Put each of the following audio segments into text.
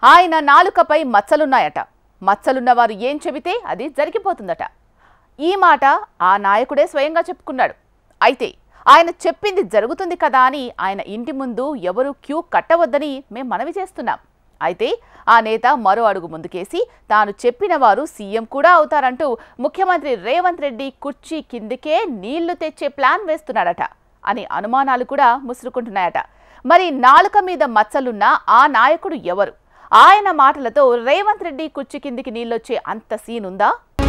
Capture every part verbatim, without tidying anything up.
ఆయన నాలుకపై మచ్చలున్నాయట. మచ్చలున్నవారు ఏం చెబితే అది జరిగిపోతుందట. ఈ మాట ఆ నాయకుడే స్వయంగా చెప్పుకున్నాడు. అయితే ఆయన చెప్పింది జరుగుతుంది కదా అని ఆయన ఇంటి ముందు ఎవరు క్యూ కట్టవద్దని మేము మనవి చేస్తున్నాం. అయితే ఆ నేత మరో అడుగు ముందుకేసి తాను చెప్పిన వారు సీఎం కూడా అవుతారంటూ ముఖ్యమంత్రి రేవంత్ రెడ్డి కుర్చీ కిందకే నీళ్లు తెచ్చే ప్లాన్ వేస్తున్నాడట అని అనుమానాలు కూడా ముసురుకుంటున్నాయట. మరి నాలుక మీద మచ్చలున్న ఆ నాయకుడు ఎవరు? ఆయన మాటలతో రేవంత్ రెడ్డి కుర్చీ కిందికి నీళ్లొచ్చే అంత సీన్ ఉందా?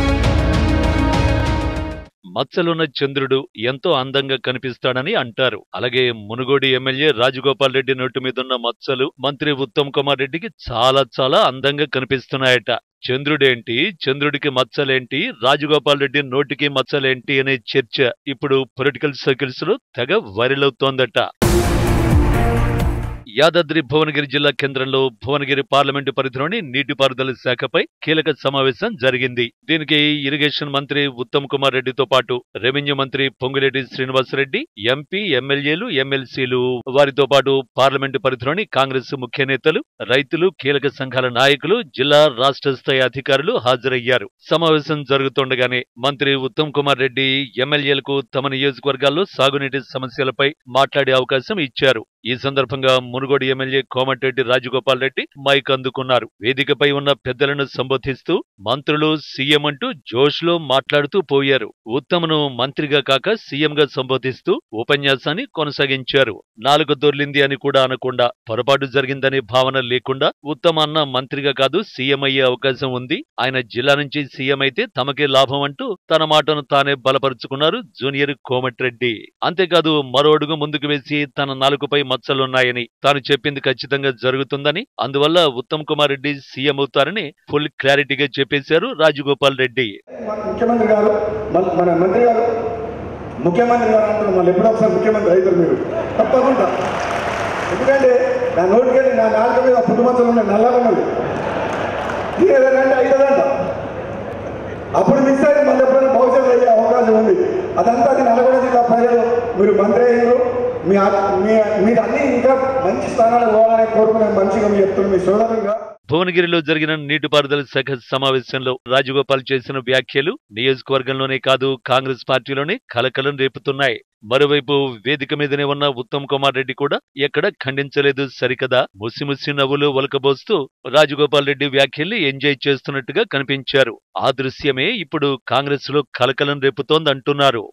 మచ్చలున్న చంద్రుడు ఎంతో అందంగా కనిపిస్తాడని అంటారు. అలాగే మునుగోడు ఎమ్మెల్యే రాజగోపాల్ రెడ్డి నోటి మీదున్న మచ్చలు మంత్రి ఉత్తమ్ కుమార్ రెడ్డికి చాలా చాలా అందంగా కనిపిస్తున్నాయట. చంద్రుడేంటి, చంద్రుడికి మచ్చలేంటి, రాజగోపాల్ రెడ్డి నోటికి మచ్చలేంటి అనే చర్చ ఇప్పుడు పొలిటికల్ సర్కిల్స్ లో తెగ వైరల్ అవుతోందట. యాదాద్రి భువనగిరి జిల్లా కేంద్రంలో భువనగిరి పార్లమెంటు పరిధిలోని నీటిపారుదల శాఖపై కీలక సమావేశం జరిగింది. దీనికి ఇరిగేషన్ మంత్రి ఉత్తమ్ కుమార్ రెడ్డితో పాటు రెవెన్యూ మంత్రి పొంగులేటి శ్రీనివాసరెడ్డి, ఎంపీ, ఎమ్మెల్యేలు, ఎమ్మెల్సీలు, వారితో పాటు పార్లమెంటు పరిధిలోని కాంగ్రెస్ ముఖ్య నేతలు, రైతులు, కీలక సంఘాల నాయకులు, జిల్లా రాష్ట్ర స్థాయి అధికారులు హాజరయ్యారు. సమావేశం జరుగుతుండగానే మంత్రి ఉత్తమ్ కుమార్ రెడ్డి ఎమ్మెల్యేలకు తమ నియోజకవర్గాల్లో సాగునీటి సమస్యలపై మాట్లాడే అవకాశం ఇచ్చారు. ఈ సందర్భంగా మునుగోడు ఎమ్మెల్యే కోమటిరెడ్డి రాజగోపాల్ రెడ్డి మైక్ అందుకున్నారు. వేదికపై ఉన్న పెద్దలను సంబోధిస్తూ మంత్రులు సీఎం అంటూ జోష్ లో మాట్లాడుతూ పోయారు. ఉత్తమ్ను మంత్రిగా కాక సీఎంగా సంబోధిస్తూ ఉపన్యాసాన్ని కొనసాగించారు. నాలుగు దొర్లింది అని కూడా అనకుండా, పొరపాటు జరిగిందనే భావన లేకుండా ఉత్తమ్ అన్న మంత్రిగా కాదు సీఎం అయ్యే అవకాశం ఉంది, ఆయన జిల్లా నుంచి సీఎం అయితే తమకే లాభం అంటూ తన మాటను తానే బలపరుచుకున్నారు జూనియర్ కోమటిరెడ్డి. అంతేకాదు మరో అడుగు ముందుకు వేసి తన నాలుగుపై మచ్చలున్నాయని, తాను చెప్పింది ఖచ్చితంగా జరుగుతుందని, అందువల్ల ఉత్తమ్ కుమార్ రెడ్డి సీఎం అవుతారని ఫుల్ క్లారిటీగా చెప్పేశారు రాజగోపాల్ రెడ్డి. ముఖ్యమంత్రి గారు, మన మంత్రి గారు, ముఖ్యమంత్రి గారు అంటారు, మళ్ళీ ఎప్పుడో ఒకసారి ముఖ్యమంత్రి అవుతారు మీరు తప్పకుండా. ఎందుకంటే నా నోటికెళ్ళి నా నాలుగు మీద పుట్టుమచ్చలు ఉన్నాయి, నల్లగా ఉన్నది, ఏదంటే అవుతుందంట. అప్పుడు మిస్ అయితే మళ్ళీ ఎప్పుడైనా భవిష్యత్తు అయ్యే అవకాశం ఉంది. అదంతా అది నల్గొండ జిల్లా ప్రజలు మీరు మంత్రి అయ్యారు, మీ మీరు అన్ని ఇంకా మంచి స్థానాలకు పోవాలని కోరుకునే మంచిగా మీరు చెప్తున్నారు మీ సోదరుగా. భువనగిరిలో జరిగిన నీటిపారుదల శాఖ సమావేశంలో రాజగోపాల్ చేసిన వ్యాఖ్యలు నియోజకవర్గంలోనే కాదు కాంగ్రెస్ పార్టీలోనే కలకలం రేపుతున్నాయి. మరోవైపు వేదిక మీదనే ఉన్న ఉత్తమ్ కుమార్ రెడ్డి కూడా ఎక్కడ ఖండించలేదు సరికదా, ముసిముసి నవ్వులు ఒలకబోస్తూ రాజగోపాల్ రెడ్డి వ్యాఖ్యల్ని ఎంజాయ్ చేస్తున్నట్టుగా కనిపించారు. ఆ దృశ్యమే ఇప్పుడు కాంగ్రెస్ లో కలకలం రేపుతోందంటున్నారు.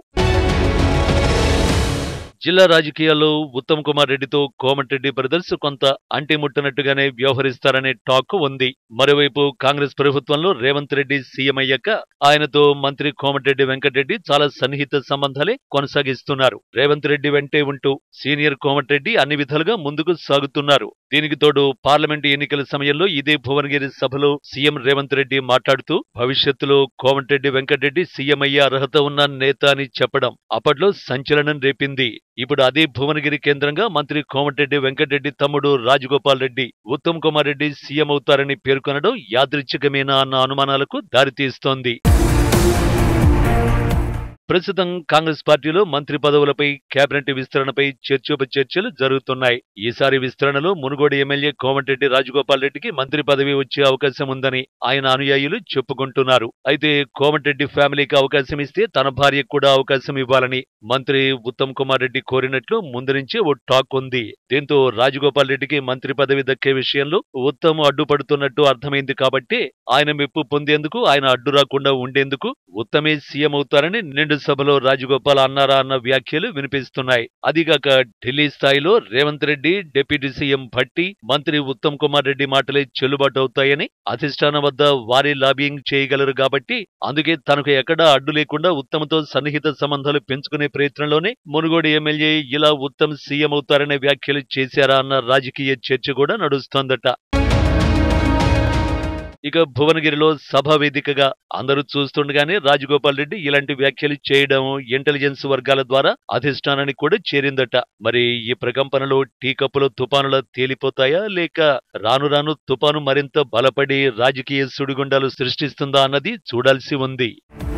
జిల్లా రాజకీయాల్లో ఉత్తమ్ కుమార్ రెడ్డితో కోమటిరెడ్డి బ్రదర్స్ కొంత అంటిముట్టనట్టుగానే వ్యవహరిస్తారనే టాక్ ఉంది. మరోవైపు కాంగ్రెస్ ప్రభుత్వంలో రేవంత్ రెడ్డి సీఎం అయ్యాక ఆయనతో మంత్రి కోమటిరెడ్డి వెంకటరెడ్డి చాలా సన్నిహిత సంబంధాలే కొనసాగిస్తున్నారు. రేవంత్ రెడ్డి వెంటే ఉంటూ సీనియర్ కోమటిరెడ్డి అన్ని విధాలుగా ముందుకు సాగుతున్నారు. దీనికి తోడు పార్లమెంటు ఎన్నికల సమయంలో ఇదే భువనగిరి సభలో సీఎం రేవంత్ రెడ్డి మాట్లాడుతూ భవిష్యత్తులో కోమటిరెడ్డి వెంకటరెడ్డి సీఎం అయ్యే అర్హత ఉన్న నేత అని చెప్పడం అప్పట్లో సంచలనం రేపింది. ఇప్పుడు అదే భువనగిరి కేంద్రంగా మంత్రి కోమటిరెడ్డి వెంకటరెడ్డి తమ్ముడు రాజగోపాల్ రెడ్డి ఉత్తమ్ కుమార్ రెడ్డి సీఎం అవుతారని పేర్కొనడం యాదృచ్ఛికమేనా అన్న అనుమానాలకు దారితీస్తోంది. ప్రస్తుతం కాంగ్రెస్ పార్టీలో మంత్రి పదవులపై, కేబినెట్ విస్తరణపై చర్చోపచర్చలు జరుగుతున్నాయి. ఈసారి విస్తరణలో మునుగోడు ఎమ్మెల్యే కోమటిరెడ్డి రాజగోపాల్ రెడ్డికి మంత్రి పదవి వచ్చే అవకాశం ఉందని ఆయన అనుయాయులు చెప్పుకుంటున్నారు. అయితే కోమటిరెడ్డి ఫ్యామిలీకి అవకాశం ఇస్తే తన భార్యకు కూడా అవకాశం ఇవ్వాలని మంత్రి ఉత్తమ్ కుమార్ రెడ్డి కోరినట్లు ముందు నుంచే ఓ టాక్ ఉంది. దీంతో రాజగోపాల్ రెడ్డికి మంత్రి పదవి దక్కే విషయంలో ఉత్తమ్ అడ్డుపడుతున్నట్టు అర్థమైంది. కాబట్టి ఆయన మెప్పు పొందేందుకు, ఆయన అడ్డు రాకుండా ఉండేందుకు ఉత్తమే సీఎం అవుతారని నిండు సభలో రాజగోపాల్ అన్నారా అన్న వ్యాఖ్యలు వినిపిస్తున్నాయి. అదిగాక ఢిల్లీ స్థాయిలో రేవంత్ రెడ్డి, డిప్యూటీ సీఎం భట్టి, మంత్రి ఉత్తమ్ కుమార్ రెడ్డి మాటలే చెల్లుబాటు అవుతాయని అధిష్టానం వద్ద వారి లాబియింగ్ చేయగలరు. కాబట్టి అందుకే తనకు ఎక్కడా అడ్డు లేకుండా ఉత్తమ్తో సన్నిహిత సంబంధాలు పెంచుకునే ప్రయత్నంలోనే మునుగోడు ఎమ్మెల్యే ఇలా ఉత్తమ్ సీఎం అవుతారనే వ్యాఖ్యలు చేశారా అన్న రాజకీయ చర్చ కూడా నడుస్తోందట. ఇక భువనగిరిలో సభా వేదికగా అందరూ చూస్తుండగానే రాజగోపాల్ రెడ్డి ఇలాంటి వ్యాఖ్యలు చేయడం ఇంటెలిజెన్స్ వర్గాల ద్వారా అధిష్టానానికి కూడా చేరిందట. మరి ఈ ప్రకంపనలో టీ కప్పులో తుపానులా తేలిపోతాయా, లేక రాను రాను తుపాను మరింత బలపడి రాజకీయ సుడిగుండాలు సృష్టిస్తుందా అన్నది చూడాల్సి ఉంది.